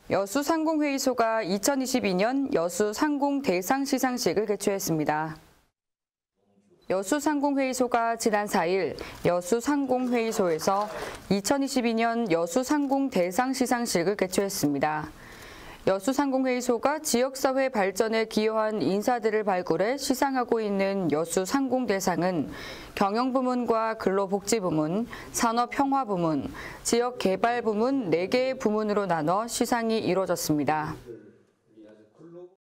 여수상공회의소가 2022년 여수상공 대상 시상식을 개최했습니다. 여수상공회의소가 지난 4일 여수상공회의소에서 2022년 여수상공 대상 시상식을 개최했습니다. 여수상공회의소가 지역사회 발전에 기여한 인사들을 발굴해 시상하고 있는 여수상공대상은 경영부문과 근로복지부문, 산업평화부문, 지역개발부문 4개의 부문으로 나눠 시상이 이뤄졌습니다.